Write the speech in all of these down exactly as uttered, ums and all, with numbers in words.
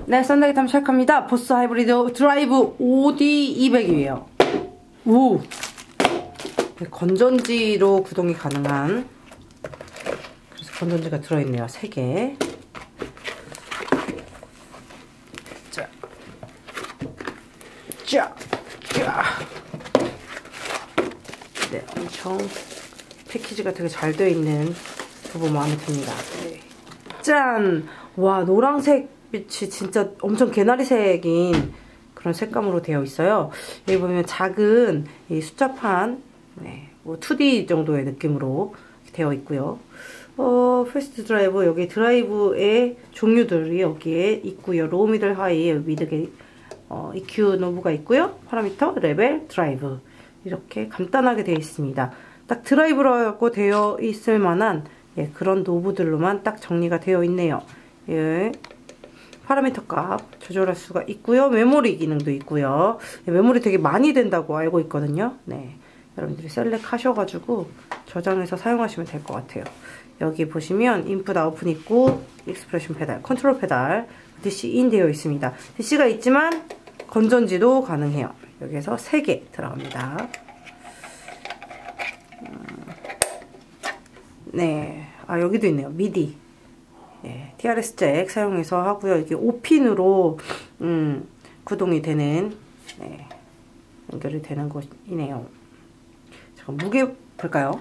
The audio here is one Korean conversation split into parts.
네, 썬데이 탐 시작합니다. 보스 하이브리드 드라이브 오디 이백이에요. 오! 네, 건전지로 구동이 가능한, 그래서 건전지가 들어있네요. 세 개. 자. 자. 자. 네, 엄청 패키지가 되게 잘 되어 있는 두부 마음에 듭니다. 네. 짠! 와, 노란색 빛이 진짜 엄청 개나리색인 그런 색감으로 되어 있어요. 여기 보면 작은 이 숫자판, 네, 뭐 투디 정도의 느낌으로 되어 있고요. 어, 패스트 드라이브, 여기 드라이브의 종류들이 여기에 있고요. 로우, 미들, 하이, 미드게, 어, 이큐 노브가 있고요. 파라미터, 레벨, 드라이브. 이렇게 간단하게 되어 있습니다. 딱 드라이브라고 되어 있을 만한, 예, 그런 노브들로만 딱 정리가 되어 있네요. 예. 파라미터 값 조절할 수가 있고요. 메모리 기능도 있고요. 메모리 되게 많이 된다고 알고 있거든요. 네, 여러분들이 셀렉 하셔가지고 저장해서 사용하시면 될 것 같아요. 여기 보시면 인풋, 아웃풋 있고 익스프레션 페달, 컨트롤 페달, 디씨 인 되어 있습니다. 디씨가 있지만 건전지도 가능해요. 여기에서 세 개 들어갑니다. 네, 아 여기도 있네요. 미디. 네, 티알에스 잭 사용해서 하고요. 이게 오 핀으로 음, 구동이 되는, 네, 연결이 되는 것이네요. 잠깐 무게 볼까요?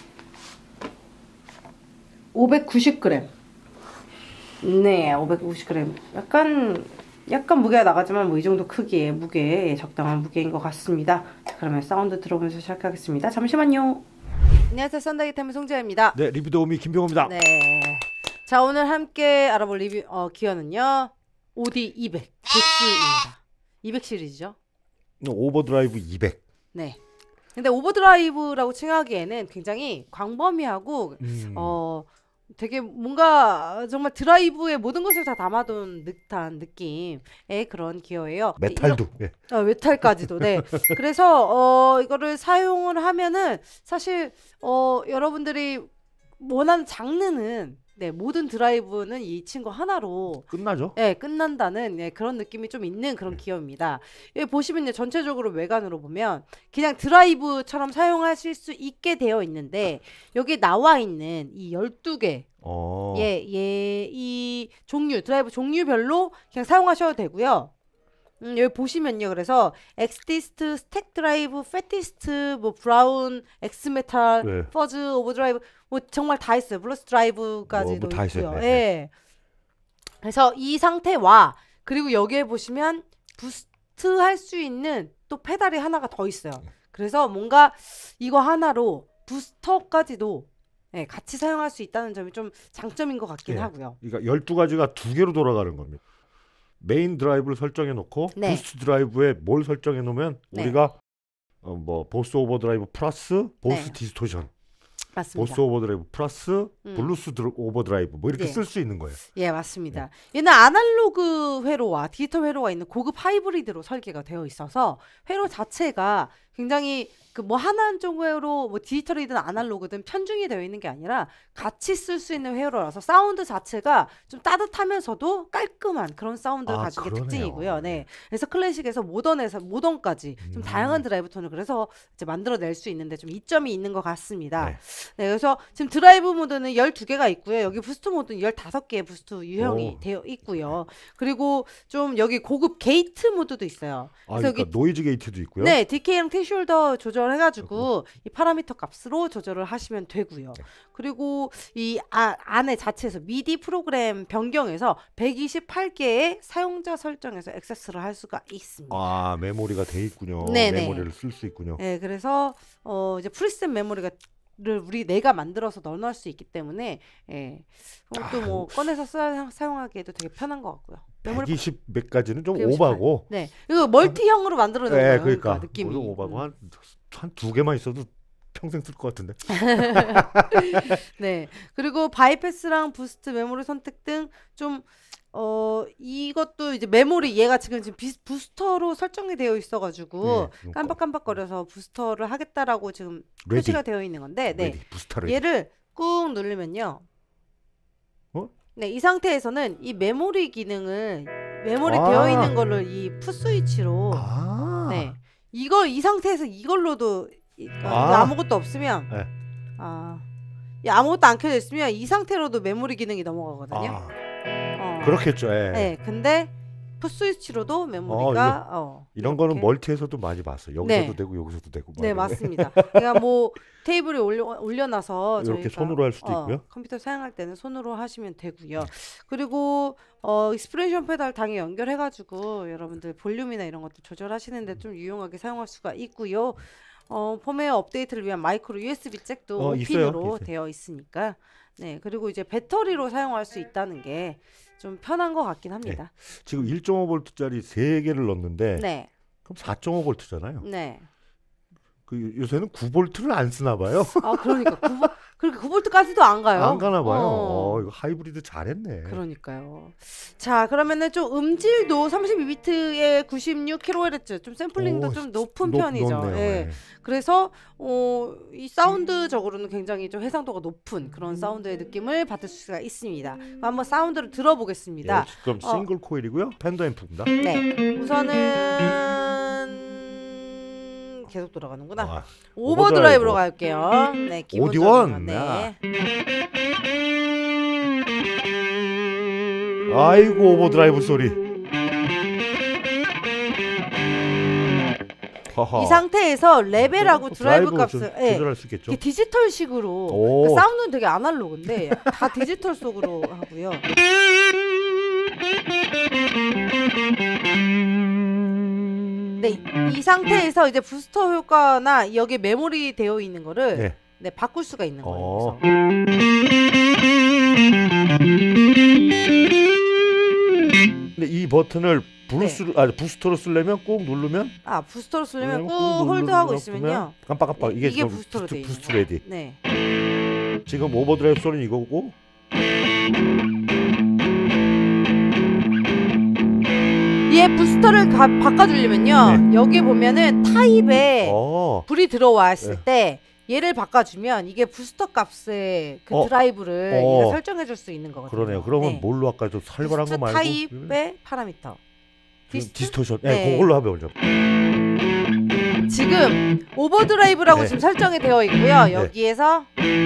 오백구십 그램. 네, 오백구십 그램. 약간 약간 무게가 나가지만 뭐 이 정도 크기의 무게, 적당한 무게인 것 같습니다. 자, 그러면 사운드 들어보면서 시작하겠습니다. 잠시만요. 안녕하세요, 썬데이 탐의 송지아입니다. 네, 리뷰 도우미 김병호입니다. 네. 자, 오늘 함께 알아볼 리뷰, 어, 기어는요, 오디 이백, 보스입니다. 이백 시리즈죠. 오버드라이브 이백. 네. 근데 오버드라이브라고 칭하기에는 굉장히 광범위하고, 음. 어, 되게 뭔가 정말 드라이브의 모든 것을 다 담아둔 듯한 느낌의 그런 기어예요. 메탈도. 네, 어, 메탈까지도. 네. 그래서, 어, 이거를 사용을 하면은, 사실, 어, 여러분들이 원하는 장르는, 네, 모든 드라이브는 이 친구 하나로 끝나죠? 네, 끝난다는, 네, 그런 느낌이 좀 있는 그런 기어입니다. 여기 보시면요, 전체적으로 외관으로 보면 그냥 드라이브처럼 사용하실 수 있게 되어 있는데, 여기 나와 있는 이 열두 개, 어. 예, 예, 이 종류, 드라이브 종류별로 그냥 사용하셔도 되고요. 음, 여기 보시면요, 그래서 엑스디스트, 스택 드라이브, 패티스트, 뭐 브라운, 엑스메탈, 네. 퍼즈, 오버드라이브, 뭐 정말 다 있어요. 블러스 드라이브까지도 뭐, 뭐 다 있고요. 있어요. 예. 네. 네. 그래서 이 상태와, 그리고 여기에 보시면 부스트 할 수 있는 또 페달이 하나가 더 있어요. 그래서 뭔가 이거 하나로 부스터까지도, 네, 같이 사용할 수 있다는 점이 좀 장점인 것 같긴, 네, 하고요. 그러니까 열두 가지가 두 개로 돌아가는 겁니다. 메인 드라이브를 설정해 놓고, 네, 부스트 드라이브에 뭘 설정해 놓으면, 네, 우리가 어, 뭐 보스 오버드라이브 플러스 보스, 네, 디스토션, 맞습니다. 보스 오버드라이브 플러스 음. 블루스 드로, 오버드라이브 뭐 이렇게, 예, 쓸 수 있는 거예요. 예, 맞습니다. 예. 얘는 아날로그 회로와 디지털 회로가 있는 고급 하이브리드로 설계가 되어 있어서 회로 자체가 굉장히 그 뭐 하나 쪽 회로, 뭐 디지털이든 아날로그든 편중이 되어 있는 게 아니라 같이 쓸 수 있는 회로라서 사운드 자체가 좀 따뜻하면서도 깔끔한 그런 사운드를 아, 가진 게 특징이고요. 네. 그래서 클래식에서 모던에서 모던까지 좀 음. 다양한 드라이브 톤을 그래서 이제 만들어낼 수 있는데 좀 이점이 있는 것 같습니다. 네. 네, 그래서 지금 드라이브 모드는 열두 개가 있고요. 여기 부스트 모드는 열다섯 개의 부스트 유형이 오. 되어 있고요. 그리고 좀 여기 고급 게이트 모드도 있어요. 아, 그래서 그러니까 여기 노이즈 게이트도 있고요. 네, 디케이랑 티숄더 조절해가지고 이 파라미터 값으로 조절을 하시면 되고요. 그리고 이 아, 안에 자체에서 미디 프로그램 변경해서 백이십팔 개의 사용자 설정에서 액세스를 할 수가 있습니다. 아, 메모리가 돼 있군요. 네네. 메모리를 쓸 수 있군요. 네, 그래서 어, 이제 프리셋 메모리가 를 우리 내가 만들어서 넣어놓을 수 있기 때문에, 예, 그것도 뭐 아, 꺼내서 사, 사용하기에도 되게 편한 것 같고요. 백이십 몇 가지는 좀 오바고. 네, 이거 멀티형으로 만들어낸 거예요. 네, 그러니까, 그러니까 느낌이 오바고 한 한 두 개만 있어도 평생 쓸 것 같은데. 네, 그리고 바이패스랑 부스트 메모리 선택 등 좀 어 이것도 이제 메모리, 얘가 지금 지금 비, 부스터로 설정이 되어 있어가지고 네, 깜빡깜빡거려서 부스터를 하겠다라고 지금 레디. 표시가 되어 있는 건데, 네, 레디, 얘를 꾹 누르면요. 어? 네, 이 상태에서는 이 메모리 기능을 메모리 아. 되어 있는 거를 이 풋스위치로 아. 네 이걸 이 상태에서 이걸로도 이, 어, 아. 아무것도 없으면 네. 아 이 아무것도 안 켜져 있으면 이 상태로도 메모리 기능이 넘어가거든요. 아. 어. 그렇겠죠. 예. 네, 근데 풋스위치로도 메모리가 어, 어, 이런 이렇게. 거는 멀티에서도 많이 봤어요. 여기서도 네. 되고 여기서도 되고. 네, 맞습니다. 그러니까 뭐 테이블에 올려 올려놔서 이렇게 저희가, 손으로 할 수도 어, 있고요. 컴퓨터 사용할 때는 손으로 하시면 되고요. 그리고 어, 익스프레션 페달 당에 연결해가지고 여러분들 볼륨이나 이런 것도 조절하시는데 좀 유용하게 사용할 수가 있고요. 어, 펌웨어 업데이트를 위한 마이크로 유에스비 잭도 어, 핀으로 있어요. 되어 있으니까 네 그리고 이제 배터리로 사용할 수 있다는 게 좀 편한 것 같긴 합니다. 지금 일 점 오 볼트짜리 세 개를 넣는데 네, 그럼 사 점 오 볼트잖아요. 네. 그 요새는 구 볼트를 안 쓰나 봐요. 아 그러니까 구 볼 그렇게 구 볼트까지도 안 가요. 안 가나 봐요. 어. 어, 이거 하이브리드 잘했네. 그러니까요. 자, 그러면은 좀 음질도 삼십이 비트에 구십육 킬로헤르츠, 좀 샘플링도 오, 좀 높은 높- 편이죠. 높네요. 예. 예. 그래서 어, 이 사운드적으로는 굉장히 좀 해상도가 높은 그런 사운드의 느낌을 받을 수가 있습니다. 그럼 한번 사운드를 들어보겠습니다. 예, 그럼 어. 싱글 코일이고요. 팬더 앰프입니다. 네, 우선은 계속 돌아가는구나. 아, 오버드라이브로 오버드라이브. 갈게요. 네, 기본적으로. 오디원. 네. 아이고 오버드라이브 소리. 하하. 이 상태에서 레벨하고 드라이브, 드라이브 값을 조- 예, 조절할 수 있겠죠. 이게 디지털식으로 오. 그러니까 사운드는 되게 아날로그인데 다 디지털 속으로 하고요. 네, 이, 이 상태에서 이제 부스터 효과나 여기 메모리 되어 있는 거를 네. 네, 바꿀 수가 있는 거예요. 어. 그래서. 근데 이 버튼을 브루스 아 부스터로 쓰려면 꼭 누르면 아 부스터로 쓰려면 꾹 꾹 홀드하고 누르면 있으면요. 깜빡깜빡 네, 이게, 이게 지금 부스터로 부스트, 돼 있는 부스트 거예요. 레디. 네. 지금 오버드라이브 소리는 이거고. 얘 부스터를 가, 바꿔주려면요. 네. 여기 보면은 타입에 어. 불이 들어왔을 네. 때 얘를 바꿔주면 이게 부스터 값의 그 어. 드라이브를 어. 얘가 설정해줄 수 있는 거거든요. 그러네요. 그러면 네. 뭘로 아까 좀 살벌한 거 부스트 말고 타입의 파라미터. 디스트? 디스토션. 네. 네, 그걸로 하면 먼저. 지금 오버드라이브라고 네. 지금 설정이 되어 있고요. 여기에서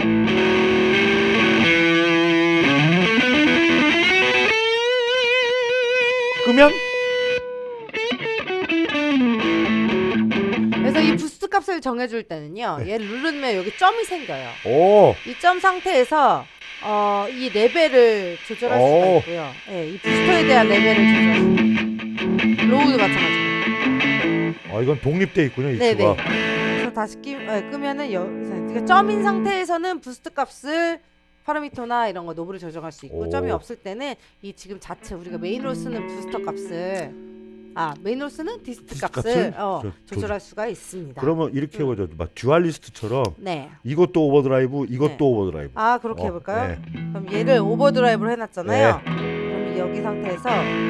끄면 그래서 이 부스트 값을 정해줄 때는요. 네. 얘를 누르면 여기 점이 생겨요. 오. 이 점 상태에서 어, 이 레벨을 조절할 수가 오. 있고요. 예, 이 부스터에 대한 레벨을 조절할 수 있고요. 로우도 마찬가지고. 아 이건 독립돼 있군요. 이 네네. 큐가. 그래서 다시 끼, 예, 끄면은 여, 그러니까 점인 상태에서는 부스트 값을 파라미터나 이런 거 노브를 조정할 수 있고 오. 점이 없을 때는 이 지금 자체 우리가 메인으로 쓰는 부스터 값을 아 메인으로 쓰는 디스트 디스트 값을 값을 어, 조- 조절할 수가 있습니다. 그러면 이렇게 음. 해보죠. 막 듀얼리스트처럼 네. 이것도 오버드라이브, 이것도 네. 오버드라이브. 아 그렇게 어, 해볼까요? 네. 그럼 얘를 오버드라이브로 해놨잖아요. 그럼 여기 상태에서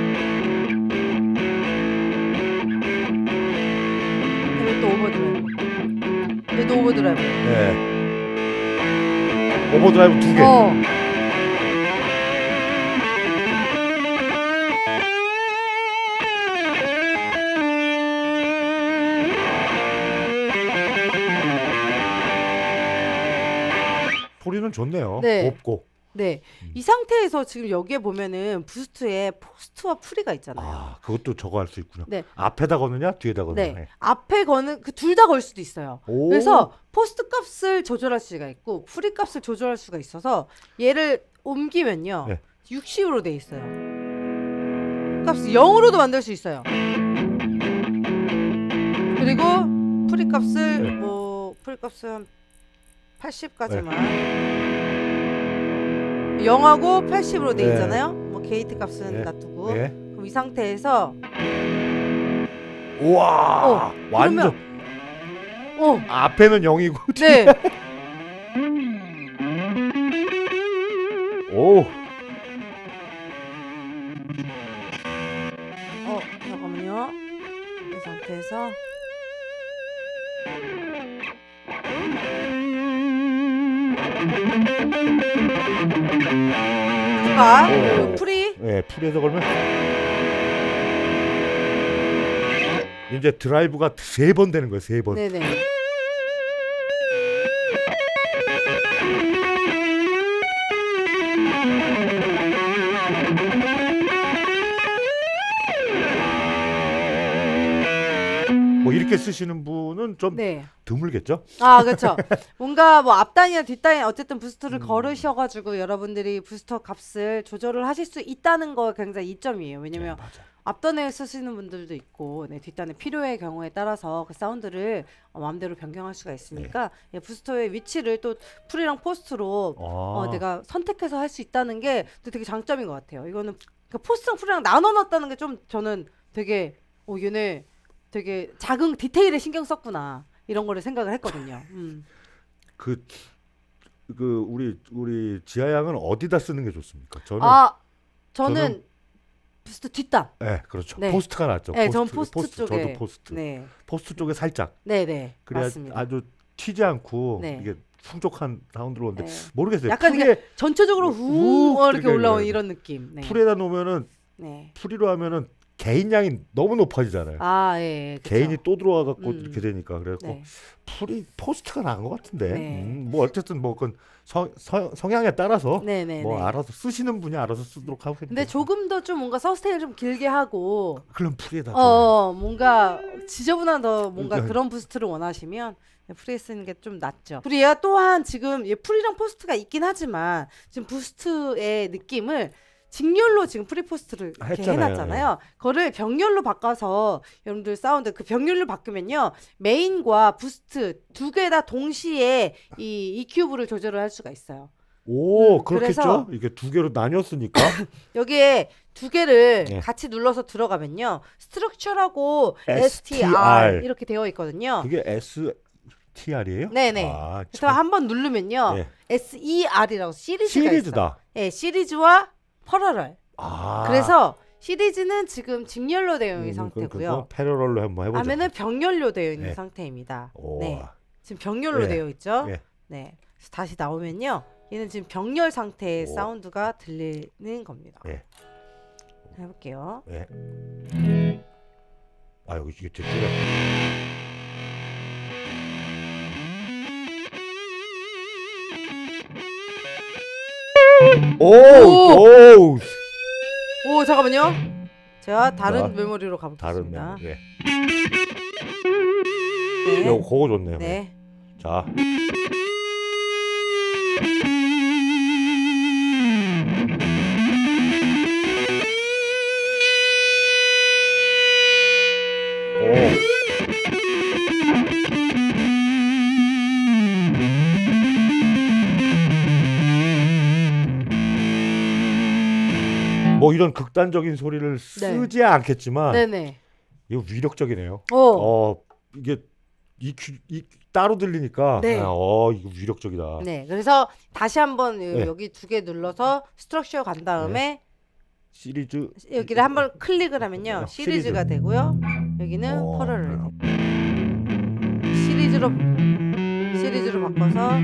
얘도 오버드라이브. 얘도 오버드라이브. 네. 오버드라이브 두 개. 어. 소리는 좋네요. 네. 곱고. 네. 음. 이 상태에서 지금 여기에 보면은 부스트에 포스트와 프리가 있잖아요. 아, 그것도 저거 할 수 있군요. 네. 앞에다 거느냐, 뒤에다 거느냐. 네. 앞에 거는 그 둘 다 걸 수도 있어요. 오. 그래서 포스트 값을 조절할 수가 있고 프리 값을 조절할 수가 있어서 얘를 옮기면요. 네. 육십으로 돼 있어요. 값을 영으로도 만들 수 있어요. 그리고 프리 값을 네. 뭐 프리 값을 한 팔십까지만 영하고 팔십으로 돼 네. 있잖아요. 뭐 게이트 값은 네. 놔두고 네. 그럼 이 상태에서 우와. 어, 완전 어, 앞에는 영이고 네. 오. 어, 잠깐만요. 이 상태에서 추가 오. 프리 네, 풀에서 걸면 이제 드라이브가 세 번 되는 거예요. 세 번. 네네. 뭐 이렇게 쓰시는 분은 좀 네. 드물겠죠? 아 그렇죠. 뭔가 뭐 앞단이나 뒷단이 어쨌든 부스트를 음. 걸으셔가지고 여러분들이 부스터 값을 조절을 하실 수 있다는 거 굉장히 이점이에요. 왜냐면 네, 앞단에 쓰시는 분들도 있고 네, 뒷단에 필요의 경우에 따라서 그 사운드를 어, 마음대로 변경할 수가 있으니까 네. 예, 부스터의 위치를 또 프리랑 포스트로 아. 어, 내가 선택해서 할 수 있다는 게 또 되게 장점인 것 같아요. 이거는 그 포스트랑 프리랑 나눠놨다는 게 좀 저는 되게 어 얘네 되게 작은 디테일에 신경 썼구나 이런 거를 생각을 했거든요. 음. 그, 그 우리 우리 지아 양은 어디다 쓰는 게 좋습니까? 저는 아 저는, 저는 부스트 뒷단. 네, 그렇죠. 네. 포스트가 낫죠. 네, 포스트, 전 포스트, 포스트 쪽에. 저도 포스트. 네. 포스트 쪽에 살짝. 네, 네. 그래야 맞습니다. 아주 튀지 않고 네. 이게 풍족한 사운드로 오는데 네. 모르겠어요. 약간 이게 전체적으로 후 이렇게 올라온 이런 느낌. 네. 풀에다 놓으면은 네. 풀이로 하면은 개인 양이 너무 높아지잖아요. 아, 예. 그쵸. 개인이 또 들어와 갖고 음. 이렇게 되니까 그래갖고 네. 풀이 포스트가 나은 것 같은데. 네. 음, 뭐 어쨌든 뭐 그건 성, 성, 성향에 따라서 네네네. 뭐 알아서 쓰시는 분이 알아서 쓰도록 하고. 근데 조금 더 좀 뭔가 서스테인을 좀 길게 하고. 그럼 풀에다. 어, 뭔가 지저분한 더 뭔가 그런 부스트를 원하시면. 프리에 쓰는 게 좀 낫죠. 그리고 얘가 또한 지금 얘 풀이랑 포스트가 있긴 하지만 지금 부스트의 느낌을 직렬로 지금 프리포스트를 이렇게 해놨잖아요. 그거를 병렬로 바꿔서 여러분들 사운드 그 병렬로 바꾸면요 메인과 부스트 두 개 다 동시에 이 이큐브를 조절을 할 수가 있어요. 오 음, 그렇겠죠. 이게 두 개로 나뉘었으니까 여기에 두 개를 네. 같이 눌러서 들어가면요 스트럭처라고 에스티알, 에스티알 이렇게 되어 있거든요. 그게 S 티알이에요? 네네. 아, 그래서 한번 누르면요 네. 에스이알이라고 시리즈가 시리즈다. 있어요. 네, 시리즈와 퍼러럴. 아. 그래서 시리즈는 지금 직렬로 되어 있는 음, 상태고요. 패러럴로 한번 해보죠. 하면은 병렬로 되어 있는 네. 상태입니다. 오. 네, 지금 병렬로 네. 되어 있죠. 네. 네. 그래서 다시 나오면요, 얘는 지금 병렬 상태의 오. 사운드가 들리는 겁니다. 네. 해볼게요. 네. 아 여기 이게 되게 오! 오! 오, 잠깐만요. 제가 다른 자, 메모리로 가보겠습니다. 다른 메모리. 네. 네. 요, 그거 좋네요. 네. 자. 오. 뭐 이런 극단적인 소리를 쓰지 네. 않겠지만 네네. 이거 위력적이네요. 어, 어 이게 이, 이 따로 들리니까 네. 아, 어 이거 위력적이다. 네, 그래서 다시 한번 네. 여기 두 개 눌러서 스트럭처 간 다음에 네. 시리즈 여기를 한번 클릭을 하면요 시리즈가 시리즈. 되고요. 여기는 어, 퍼러를 시리즈로 시리즈로 바꿔서.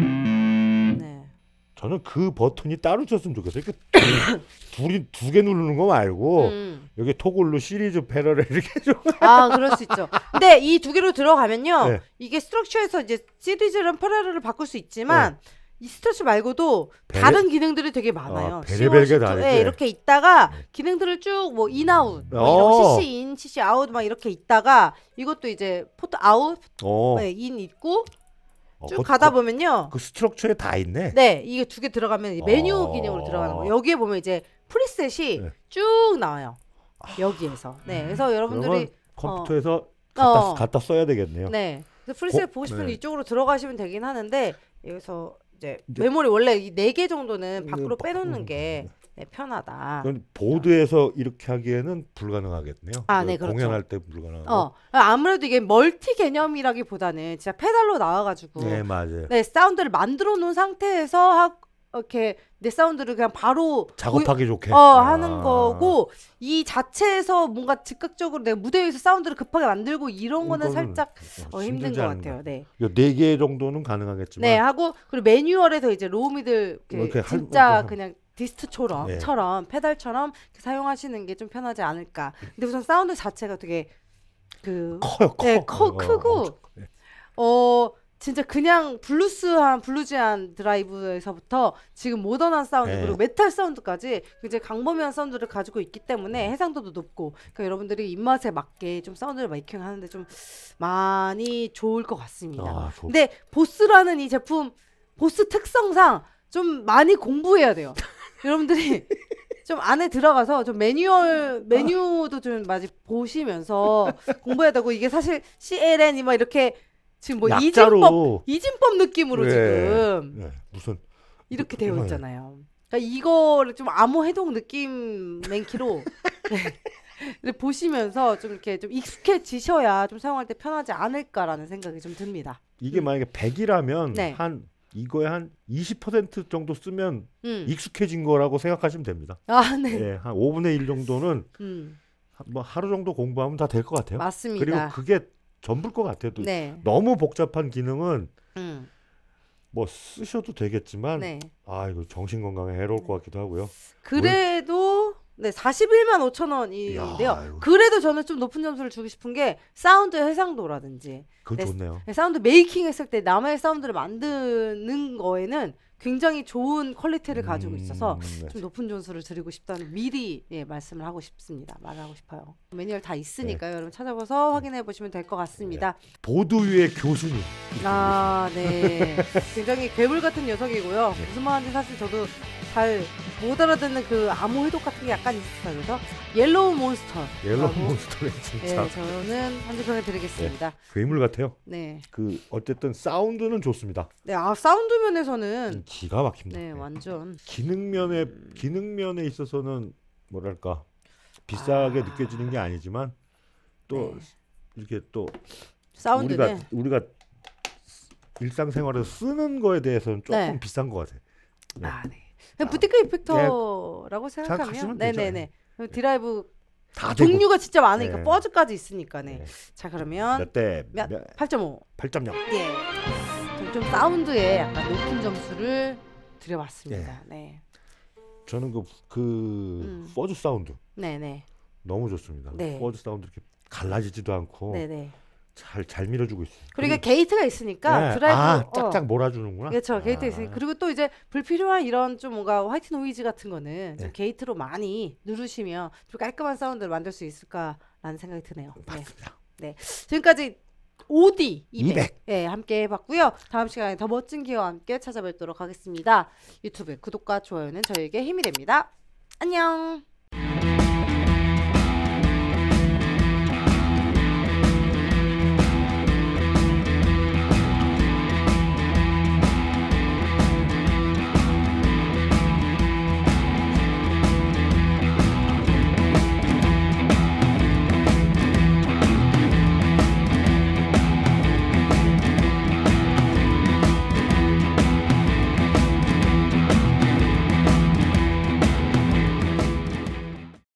저는 그 버튼이 따로 있었으면 좋겠어요. 둘이 두 개 누르는 거 말고 음. 여기 토글로 시리즈 패러를 이렇게 좀. 아 그럴 수 있죠. 근데 이 두 개로 들어가면요, 네. 이게 스트럭처에서 이제 시리즈랑 패러를 바꿀 수 있지만 네. 이 스트럭처 말고도 베레... 다른 기능들이 되게 많아요. 아, 베레벨게 다 네, 이렇게 있다가 기능들을 쭉 뭐 인아웃, 뭐 씨씨 인, 씨씨 아웃 막 이렇게 있다가 이것도 이제 포트 아웃, 네, 인 있고. 쭉 어, 가다 보면요. 그 스트럭처에 다 있네. 네, 이게 두 개 들어가면 메뉴 어... 기능으로 들어가는 거예요. 여기에 보면 이제 프리셋이 네. 쭉 나와요. 여기에서. 네, 그래서 여러분들이 컴퓨터에서 어... 갖다, 어... 갖다 써야 되겠네요. 네, 그래서 프리셋 고... 보고 싶으면 네. 이쪽으로 들어가시면 되긴 하는데 여기서 이제 메모리 원래 이 네 개 정도는 밖으로 빼놓는 게 네, 편하다. 보드에서 어. 이렇게 하기에는 불가능하겠네요. 아, 네, 그렇죠. 공연할 때 불가능하고. 어, 아무래도 이게 멀티 개념이라기보다는 진짜 페달로 나와가지고. 네, 맞아요. 네, 사운드를 만들어 놓은 상태에서 하, 이렇게 내 사운드를 그냥 바로 작업하기 고, 좋게 어, 아. 하는 거고, 이 자체에서 뭔가 즉각적으로 내가 무대 위에서 사운드를 급하게 만들고 이런 거는 살짝 어, 힘든 것 같아요. 네. 네 개 정도는 가능하겠지만. 네, 하고 그리고 매뉴얼에서 이제 로우미들 진짜 할, 그냥 디스트처럼 네. 처럼 페달처럼 사용하시는 게 좀 편하지 않을까. 근데 우선 사운드 자체가 되게 그 커요, 커. 네, 커 어, 크고 네. 어 진짜 그냥 블루스한 블루지한 드라이브에서부터 지금 모던한 사운드 네. 그리고 메탈 사운드까지 굉장히 광범위한 사운드를 가지고 있기 때문에 해상도도 높고 그러니까 여러분들이 입맛에 맞게 좀 사운드를 메이킹하는데 좀 많이 좋을 것 같습니다. 아, 좋... 근데 보스라는 이 제품 보스 특성상 좀 많이 공부해야 돼요. 여러분들이 좀 안에 들어가서 좀 매뉴얼 메뉴도 좀 많이 보시면서 공부해야 되고 이게 사실 씨엘엔이 막 이렇게 지금 뭐 약자로... 이진법 이진법 느낌으로 네. 지금 네. 무슨 이렇게 되어 있잖아요. 그러니까 이거를 좀 암호 해독 느낌 맨키로 네. 보시면서 좀 이렇게 좀 익숙해지셔야 좀 사용할 때 편하지 않을까라는 생각이 좀 듭니다. 이게 음. 만약에 백이라면 네. 한 이거에 한 이십 퍼센트 정도 쓰면 음. 익숙해진 거라고 생각하시면 됩니다. 아, 네. 예, 한 오분의 일 정도는 음. 뭐 하루 정도 공부하면 다 될 것 같아요. 맞습니다. 그리고 그게 전부일 것 같아요. 또 네. 너무 복잡한 기능은 음. 뭐 쓰셔도 되겠지만 네. 아 이거 정신 건강에 해로울 것 같기도 하고요. 그래도 네 사십일만 오천 원인데요. 야, 그래도 저는 좀 높은 점수를 주고 싶은 게 사운드 해상도라든지 그거 네, 좋네요. 네, 사운드 메이킹 했을 때 남의 사운드를 만드는 거에는 굉장히 좋은 퀄리티를 가지고 있어서 음, 네. 좀 높은 점수를 드리고 싶다는 미리 예, 말씀을 하고 싶습니다. 말하고 싶어요. 매뉴얼 다 있으니까요. 네. 여러분 찾아봐서 확인해 보시면 될 것 같습니다. 네. 보드 위의 교수님. 아, 네. 굉장히 괴물 같은 녀석이고요. 네. 무슨 말인지 사실 저도 잘 못 알아듣는 그 암호 해독 같은 게 약간 있어요. 그래서 옐로우 몬스터. 옐로우 몬스터네 진짜. 네, 저는 한줄평을 드리겠습니다. 네, 괴물 같아요. 네. 그 어쨌든 사운드는 좋습니다. 네, 아 사운드 면에서는 기가 막힙니다. 네, 완전 기능 면에 음... 기능 면에 있어서는 뭐랄까 비싸게 아... 느껴지는 게 아니지만 또 네. 이렇게 또 사운드는 우리가 우리가 일상생활에서 쓰는 거에 대해서는 조금 네. 비싼 것 같아요. 네. 아, 네. 부티크 이펙터라고 네. 생각하면 네네네 네. 드라이브 다 종류가 되고. 진짜 많으니까 네. 퍼즈까지 있으니까 네. 네. 자 그러면 몇 대? 몇? 팔 점 오. 팔 점 영. 예. 좀 사운드에 약간 높은 점수를 드려봤습니다. 네. 네. 저는 그, 그 음. 퍼즈 사운드 네네. 너무 좋습니다. 네. 퍼즈 사운드 이렇게 갈라지지도 않고 네네. 잘, 잘 밀어주고 있어요. 그리고 게이트가 있으니까 네. 드라이브 아, 짝짝 어. 몰아주는구나. 그렇죠. 아. 게이트 있으니까. 그리고 또 이제 불필요한 이런 좀 뭔가 화이트 노이즈 같은 거는 네. 좀 게이트로 많이 누르시면 좀 깔끔한 사운드를 만들 수 있을까라는 생각이 드네요. 맞습니다. 네. 네. 지금까지 오디 이백, 이백. 네, 함께 해봤고요. 다음 시간에 더 멋진 기회와 함께 찾아뵙도록 하겠습니다. 유튜브 구독과 좋아요는 저에게 힘이 됩니다. 안녕.